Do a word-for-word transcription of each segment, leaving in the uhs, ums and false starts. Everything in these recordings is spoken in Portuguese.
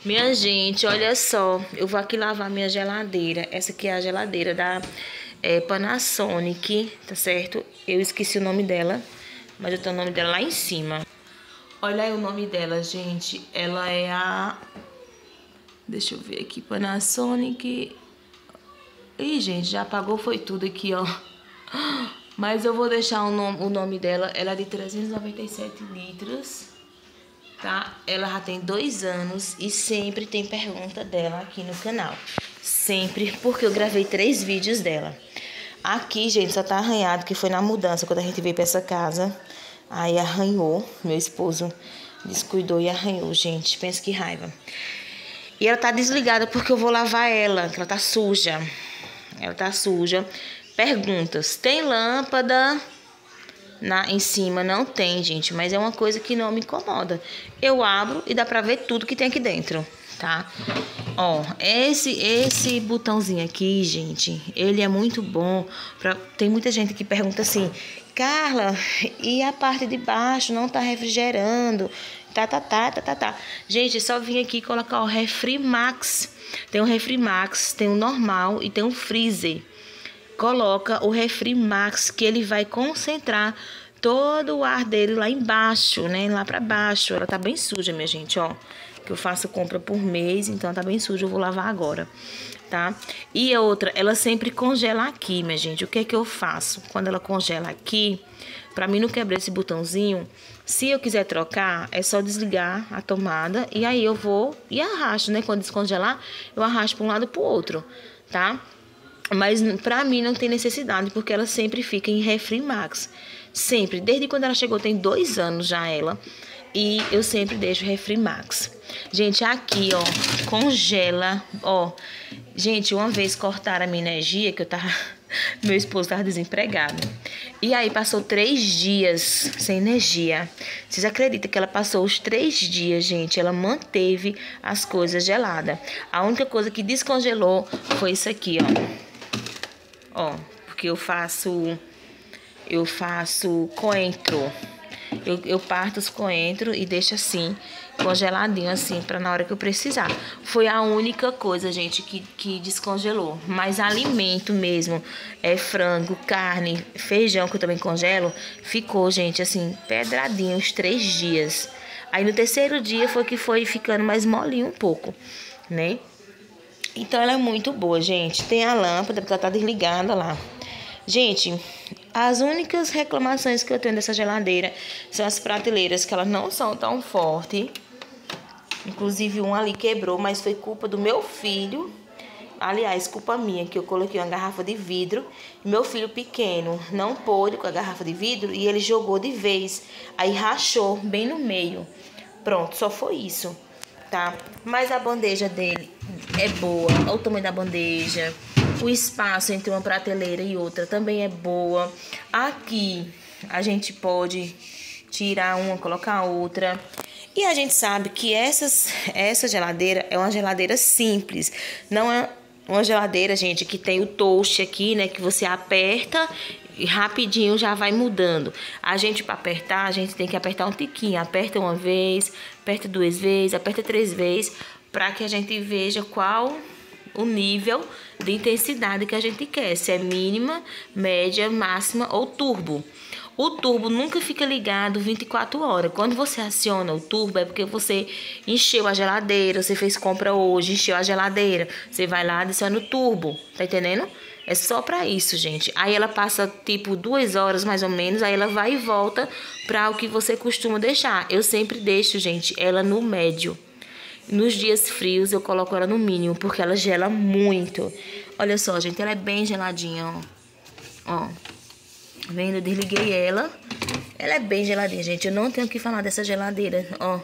Minha gente, olha só, eu vou aqui lavar minha geladeira. Essa aqui é a geladeira da é, Panasonic, tá certo? Eu esqueci o nome dela, mas eu tenho o nome dela lá em cima. Olha aí o nome dela, gente. Ela é a... Deixa eu ver aqui, Panasonic... Ih, gente, já apagou foi tudo aqui, ó. Mas eu vou deixar o nome, o nome dela. Ela é de trezentos e noventa e sete litros. Tá? Ela já tem dois anos e sempre tem pergunta dela aqui no canal. Sempre, porque eu gravei três vídeos dela. Aqui, gente, só tá arranhado, que foi na mudança, quando a gente veio pra essa casa. Aí arranhou, meu esposo descuidou e arranhou, gente. Pensa que raiva. E ela tá desligada porque eu vou lavar ela, que ela tá suja. Ela tá suja. Perguntas, tem lâmpada... Na, em cima não tem, gente, mas é uma coisa que não me incomoda. Eu abro e dá pra ver tudo que tem aqui dentro, tá? Ó, esse esse botãozinho aqui, gente, ele é muito bom. Pra, tem muita gente que pergunta assim, Carla, e a parte de baixo não tá refrigerando? Tá, tá, tá, tá, tá, tá. Gente, é só vim aqui colocar o Refri Max. Tem o Refri Max, tem o normal e tem o freezer. Coloca o Refri Max, que ele vai concentrar todo o ar dele lá embaixo, né? Lá pra baixo. Ela tá bem suja, minha gente, ó. Que eu faço compra por mês, então ela tá bem suja, eu vou lavar agora, tá? E outra, ela sempre congela aqui, minha gente. O que é que eu faço? Quando ela congela aqui, pra mim não quebrar esse botãozinho, se eu quiser trocar, é só desligar a tomada e aí eu vou e arrasto, né? Quando descongelar, eu arrasto pra um lado e pro outro, tá? Mas pra mim não tem necessidade, porque ela sempre fica em Refri Max. Sempre, desde quando ela chegou, tem dois anos já ela. E eu sempre deixo Refri Max. Gente, aqui, ó, congela, ó. Gente, uma vez cortaram a minha energia, que eu tava... Meu esposo tava desempregado. E aí passou três dias sem energia. Vocês acreditam que ela passou os três dias, gente? Ela manteve as coisas geladas. A única coisa que descongelou foi isso aqui, ó. Ó, porque eu faço, eu faço coentro. Eu, eu parto os coentros e deixo assim, congeladinho assim, pra na hora que eu precisar. Foi a única coisa, gente, que, que descongelou. Mas alimento mesmo, é frango, carne, feijão, que eu também congelo, ficou, gente, assim, pedradinho os três dias. Aí no terceiro dia foi que foi ficando mais molinho um pouco, né? Então ela é muito boa, gente. Tem a lâmpada, porque ela tá desligada lá. Gente, as únicas reclamações que eu tenho dessa geladeira são as prateleiras, que elas não são tão fortes. Inclusive uma ali quebrou, mas foi culpa do meu filho. Aliás, culpa minha, que eu coloquei uma garrafa de vidro. E meu filho pequeno não pôde com a garrafa de vidro e ele jogou de vez. Aí rachou bem no meio. Pronto, só foi isso. Tá? Mas a bandeja dele é boa, olha o tamanho da bandeja, o espaço entre uma prateleira e outra também é boa. Aqui a gente pode tirar uma, colocar outra. E a gente sabe que essas, essa geladeira é uma geladeira simples, não é uma geladeira, gente, que tem o touch aqui, né, que você aperta e rapidinho já vai mudando. A gente, para apertar, a gente tem que apertar um tiquinho. Aperta uma vez, aperta duas vezes, aperta três vezes, para que a gente veja qual o nível de intensidade que a gente quer. Se é mínima, média, máxima ou turbo. O turbo nunca fica ligado vinte e quatro horas. Quando você aciona o turbo, é porque você encheu a geladeira, você fez compra hoje, encheu a geladeira. Você vai lá, adiciona o turbo, tá entendendo? É só pra isso, gente. Aí ela passa, tipo, duas horas, mais ou menos. Aí ela vai e volta pra o que você costuma deixar. Eu sempre deixo, gente, ela no médio. Nos dias frios, eu coloco ela no mínimo, porque ela gela muito. Olha só, gente, ela é bem geladinha, ó. Ó. Vendo? Eu desliguei ela. Ela é bem geladinha, gente. Eu não tenho o que falar dessa geladeira, ó.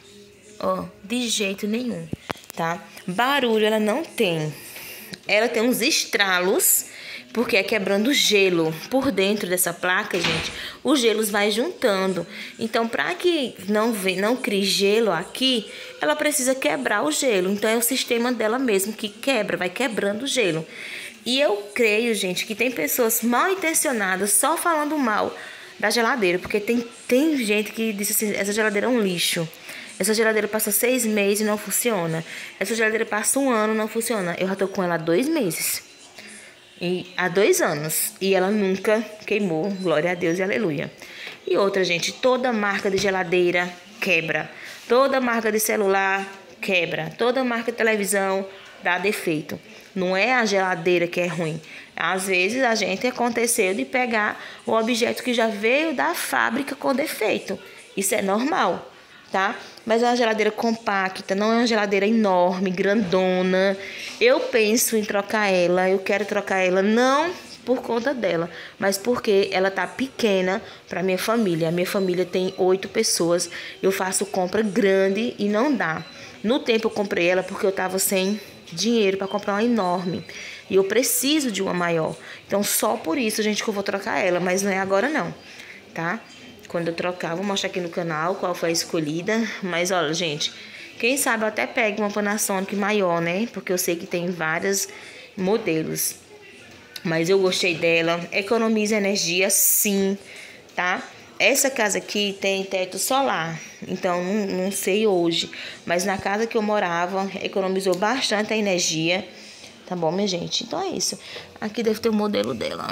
Ó, de jeito nenhum, tá? Barulho ela não tem. Ela tem uns estralos, porque é quebrando gelo por dentro dessa placa, gente. Os gelos vai juntando. Então, para que não, não crie gelo aqui, ela precisa quebrar o gelo. Então, é o sistema dela mesmo que quebra, vai quebrando o gelo. E eu creio, gente, que tem pessoas mal intencionadas só falando mal da geladeira. Porque tem, tem gente que diz assim, essa geladeira é um lixo. Essa geladeira passa seis meses e não funciona. Essa geladeira passa um ano e não funciona. Eu já tô com ela há dois meses. E há dois anos. E ela nunca queimou. Glória a Deus e aleluia. E outra, gente, toda marca de geladeira quebra. Toda marca de celular quebra. Toda marca de televisão dá defeito. Não é a geladeira que é ruim. Às vezes a gente aconteceu de pegar o objeto que já veio da fábrica com defeito. Isso é normal, tá? Mas é uma geladeira compacta, não é uma geladeira enorme, grandona. Eu penso em trocar ela, eu quero trocar ela não por conta dela, mas porque ela tá pequena para minha família. A minha família tem oito pessoas, eu faço compra grande e não dá. No tempo eu comprei ela porque eu tava sem dinheiro para comprar uma enorme. E eu preciso de uma maior. Então, só por isso, gente, que eu vou trocar ela. Mas não é agora, não. Tá? Quando eu trocar, vou mostrar aqui no canal qual foi a escolhida. Mas, olha, gente, quem sabe eu até pego uma Panasonic maior, né? Porque eu sei que tem vários modelos. Mas eu gostei dela. Economiza energia, sim. Tá? Essa casa aqui tem teto solar, então não, não sei hoje, mas na casa que eu morava, economizou bastante a energia, tá bom, minha gente? Então é isso. Aqui deve ter o modelo dela.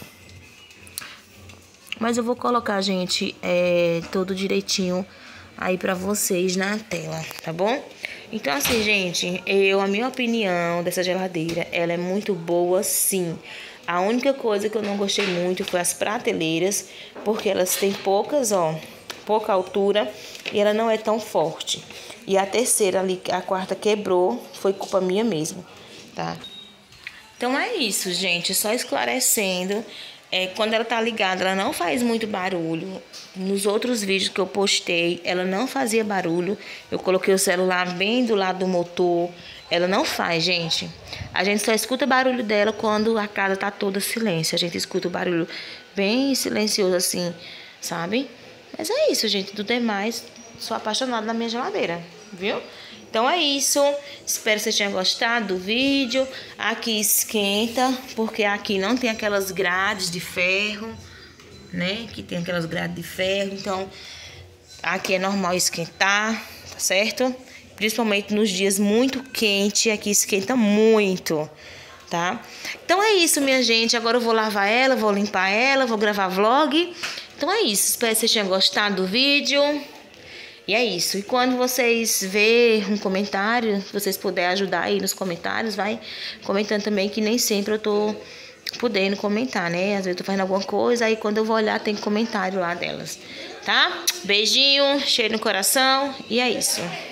Mas eu vou colocar, gente, é, tudo direitinho aí pra vocês na tela, tá bom? Então assim, gente, eu, a minha opinião dessa geladeira, ela é muito boa, sim. A única coisa que eu não gostei muito foi as prateleiras, porque elas têm poucas, ó, pouca altura e ela não é tão forte. E a terceira ali, a quarta quebrou, foi culpa minha mesmo, tá? Então é isso, gente, só esclarecendo, é, quando ela tá ligada, ela não faz muito barulho. Nos outros vídeos que eu postei, ela não fazia barulho. Eu coloquei o celular bem do lado do motor. Ela não faz, gente. A gente só escuta barulho dela quando a casa tá toda silêncio. A gente escuta o barulho bem silencioso assim, sabe? Mas é isso, gente. Do demais, sou apaixonada na minha geladeira, viu? Então é isso. Espero que vocês tenham gostado do vídeo. Aqui esquenta, porque aqui não tem aquelas grades de ferro, né? Que tem aquelas grades de ferro. Então, aqui é normal esquentar, tá certo? Principalmente nos dias muito quentes, aqui esquenta muito, tá? Então é isso, minha gente. Agora eu vou lavar ela, vou limpar ela, vou gravar vlog. Então é isso. Espero que vocês tenham gostado do vídeo. E é isso. E quando vocês verem um comentário, se vocês puderem ajudar aí nos comentários, vai comentando também, que nem sempre eu tô podendo comentar, né? Às vezes eu tô fazendo alguma coisa, aí quando eu vou olhar tem comentário lá delas, tá? Beijinho, cheiro no coração e é isso.